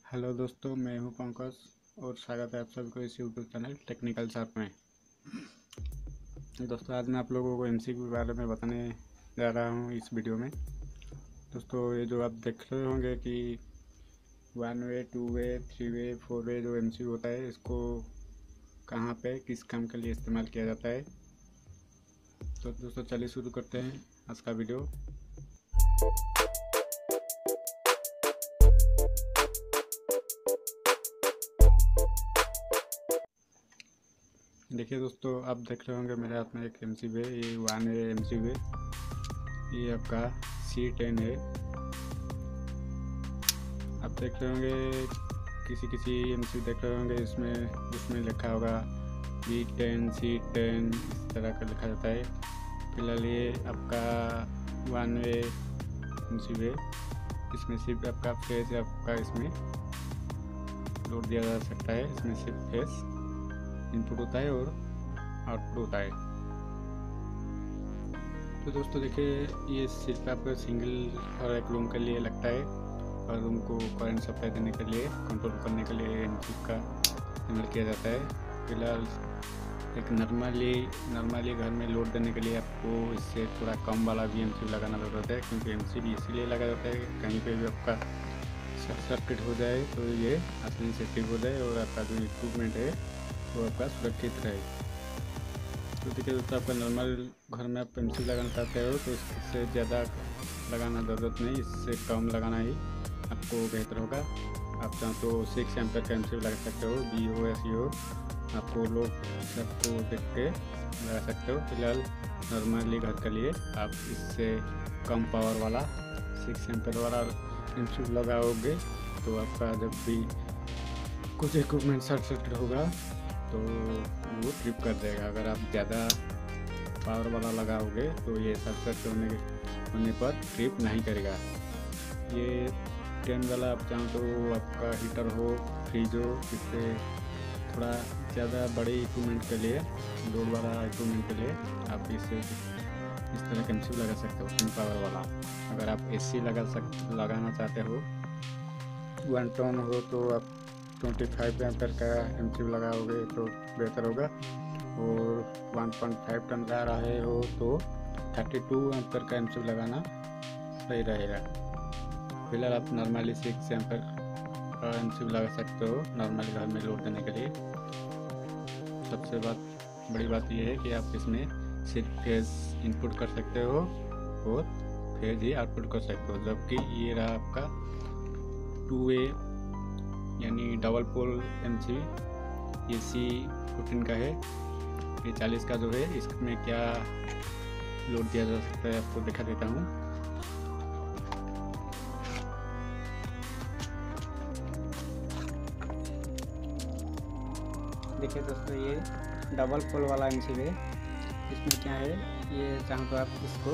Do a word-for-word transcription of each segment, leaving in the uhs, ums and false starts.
Hello दोस्तों, मैं हूं पंकज और स्वागत है आप सभी को इस यूट्यूब चैनल टेक्निकल शॉप में। दोस्तों, आज मैं आप लोगों को एमसीक्यू के बारे में बताने जा रहा हूं इस वीडियो में। दोस्तों, ये जो आप देख रहे होंगे कि one way, two way, three way, four way जो एमसीक्यू होता है, इसको कहां पे किस काम के लिए इस्तेमाल किया जाता है। तो दोस्तों, चलिए शुरू करते हैं आज का वीडियो। देखिए दोस्तों, आप देख रहे होंगे मेरे हाथ में एक एमसीक्यू है। ये वन वे एमसीक्यू है। ये आपका सी टेन है। आप देख रहे होंगे किसी किसी एमसीक्यू देख रहे होंगे, इसमें उसमें लिखा होगा बी टेन, सी टेन, इस तरह का लिखा जाता है। फिलहाल ये आपका वन वे एमसीक्यू है। इसमें सिर्फ आपका फेस आपका इसमें लोड दिया जा सकता है। इसमें सिर्फ फेस इनपुट होता है और आउटपुट होता है। तो दोस्तों देखिए, ये सिर्फ आपको सिंगल और एक रूम के लिए लगता है और रूम को करंट सप्लाई देने के लिए, कंट्रोल करने के लिए एमसीक्यू का इस्तेमाल किया जाता है। फिलहाल एक नॉर्मली नॉर्मली घर में लोड देने के लिए आपको इससे थोड़ा कम वाला भी एमसीक्यू लगाना ज़रूरत है, क्योंकि एमसीक्यू इसलिए लगा जाता है कि कहीं पे भी आपका शॉर्ट सर्किट हो जाए तो ये आसानी से ठीक हो जाए और आपका जो इक्विपमेंट है वो आपका सुरक्षित रहे। तो देखिए दोस्तों, आपका नॉर्मल घर में आप एमसीक्यू लगाना चाहते हो तो इससे ज़्यादा लगाना ज़रूरत नहीं, इससे कम लगाना ही आपको बेहतर होगा। आप चाहो तो सिक्स एम्पर का एमसीक्यू लगा सकते हो, बी हो एस हो, आपको लोग सबको देख के लगा सकते हो। फिलहाल नॉर्मली घर के लिए आप इससे कम पावर वाला सिक्स एम्पर वाला एमसीक्यू लगाओगे तो आपका जब भी कुछ इक्विपमेंट शॉर्ट सर्किट होगा तो वो ट्रिप कर देगा। अगर आप ज़्यादा पावर वाला लगाओगे तो ये शॉर्ट सर्किट होने होने पर ट्रिप नहीं करेगा। ये टेन वाला आप चाहो तो आपका हीटर हो, फ्रिज हो, इससे थोड़ा ज़्यादा बड़े इक्विपमेंट के लिए, लोड वाला इक्विपमेंट के लिए आप इससे इस तरह का एमसीक्यू लगा सकते हो, कम पावर वाला। अगर आप एसी लगा सक लगाना चाहते हो, वन टन हो, तो आप पच्चीस एम्पर का एमसीक्यू लगाओगे तो बेहतर होगा। और वन पॉइंट फाइव टन ला रहे हो तो बत्तीस एम्पर का एमसीक्यू लगाना सही रहेगा। फिलहाल आप नॉर्मली सिक्स एम्पर का एमसीक्यू लगा सकते हो नॉर्मली घर में लोड देने के लिए। सबसे बात बड़ी बात यह है कि आप इसमें सिर्फ फेज इनपुट कर सकते हो और फेज ही आउटपुट कर सकते हो, जबकि ये रहा आपका टू वे यानी डबल पोल एमसीक्यू। ये सी फोर्टीन का है। ये चालीस का जो है, इसमें क्या लोड दिया जा सकता है आपको दिखा देता हूँ। देखिए दोस्तों, ये डबल पोल वाला एमसीक्यू है। इसमें क्या है, ये चाहो तो आप इसको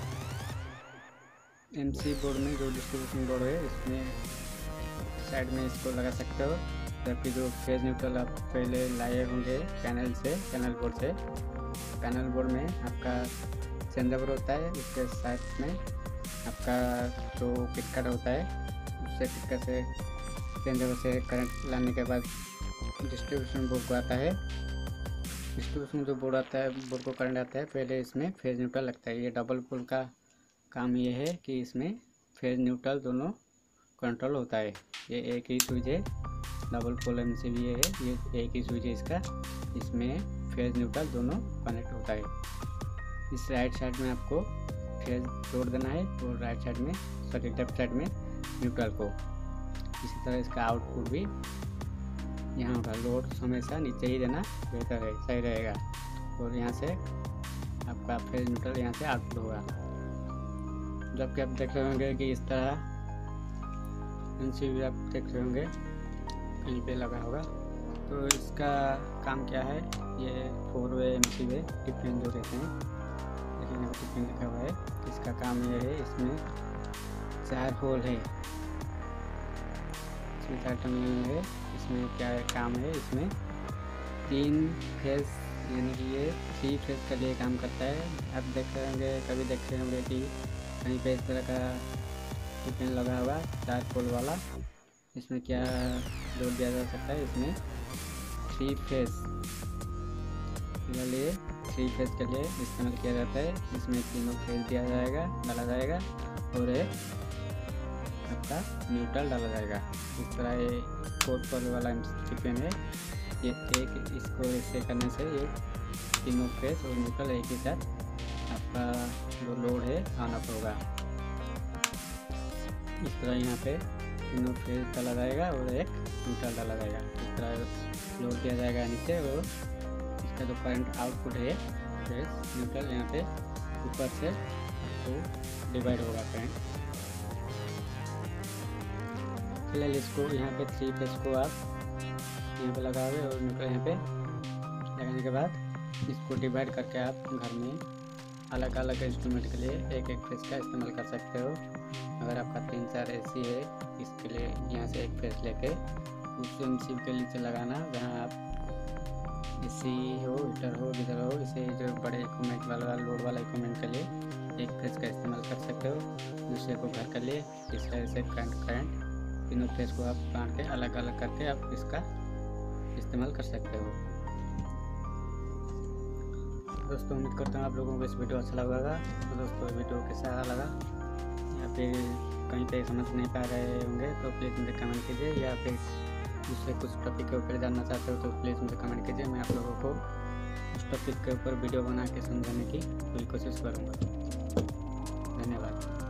एमसी बोर्ड में, जो डिस्ट्रीब्यूशन बोर्ड है, इसमें साइड में इसको लगा सकते हो। जबकि जो फेज न्यूट्रल आप पहले लाए होंगे पैनल से, पैनल बोर्ड से, पैनल बोर्ड में आपका चेंजेबल होता है। उसके साइड में आपका जो किटकट होता है, उससे किटकट से चेंजेबल से करंट लाने के बाद डिस्ट्रीब्यूशन बोर्ड को आता है। डिस्ट्रीब्यूशन जो बोर्ड आता है, बोर्ड को करंट आता है, पहले इसमें फेज न्यूट्रल लगता है। ये डबल पोल का काम ये है कि इसमें फेज न्यूट्रल दोनों कंट्रोल होता है। ये एक ही स्विच है, डबल पोल एमसीक्यू है, ये एक ही स्विच है इसका। इसमें फेज न्यूट्रल दोनों कनेक्ट होता है। इस राइट साइड में आपको फेज जोड़ देना है और राइट साइड में, सॉरी लेफ्ट साइड में न्यूट्रल को। इसी तरह इसका आउटपुट भी यहाँ होगा। लोड हमेशा नीचे ही देना बेहतर है, सही रहेगा। और यहाँ से आपका फेज न्यूट्रल यहाँ से आउटपुट होगा। जबकि आप देख रहे होंगे कि इस तरह एमसीक्यू आप देख रहे होंगे कहीं पे लगा होगा। तो इसका काम क्या है, ये फोर वे एमसीक्यू है, टिफिन जो कहते हैं, लेकिन यहाँ टिफिन लिखा हुआ है। इसका काम ये है, इसमें चार होल है, इसमें चार टर्मिनल है। इसमें क्या है, काम है, इसमें तीन फेज यानी कि ये थ्री फेज के लिए काम करता है। आप देख रहे होंगे, कभी देख रहे होंगे कि कहीं पे इस तरह का टिफिन लगा हुआ चार पोल वाला, इसमें क्या जोड़ दिया जा सकता है, इसमें थ्री फेस के लिए थ्री फेस के लिए इस्तेमाल किया जाता है। इसमें तीनों फेस दिया जाएगा डाला जाएगा और एक आपका न्यूट्रल डाला जाएगा। इस तरह ये कोड पर वाला एमसीक्यू है, ये एक इसको ऐसे करने से ये तीनों फेस और न्यूट्रल एक ही साथ आपका जो लोड है ऑन अप होगा। इस तरह यहाँ पे तीनों फेस डाला जाएगा और एक न्यूट्रल डाला जाएगा। इस तरह लोड दिया जाएगा नीचे और इसका जो करंट आउटपुट है फेस न्यूट्रल यहाँ पे ऊपर से आपको डिवाइड होगा करंट। फिलहाल इसको यहाँ पे थ्री फेस को आप यहाँ पे लगाओगे और न्यूट्रल यहाँ पे लगाने के बाद इसको डिवाइड करके आप घर में अलग अलग इंस्ट्रूमेंट के लिए एक एक फेस का इस्तेमाल कर सकते हो। अगर आपका तीन चार एसी है, इसके लिए यहाँ से एक फेस लेके उस एमसीबी के नीचे लगाना जहाँ आप एसी हो, हीटर हो, गीजर हो, इसे जो बड़े इक्विपमेंट वाला लोड वाला इक्विपमेंट के लिए एक फेस का इस्तेमाल कर सकते हो। दूसरे को घर के लिए इसका ऐसे करंट करंट तीनों फेस को आप काट के अलग अलग करके आप इसका इस्तेमाल कर सकते हो। दोस्तों उम्मीद करता हूँ आप लोगों को इस वीडियो अच्छा लगा होगा। तो दोस्तों वीडियो कैसा लगा या फिर कहीं पे समझ नहीं पा रहे होंगे तो प्लीज़ मुझे कमेंट कीजिए, या फिर दूसरे कुछ टॉपिक के ऊपर जानना चाहते हो तो प्लीज़ मुझे कमेंट कीजिए। मैं आप लोगों को उस टॉपिक के ऊपर वीडियो बना के समझाने की पूरी कोशिश करूँगा। धन्यवाद।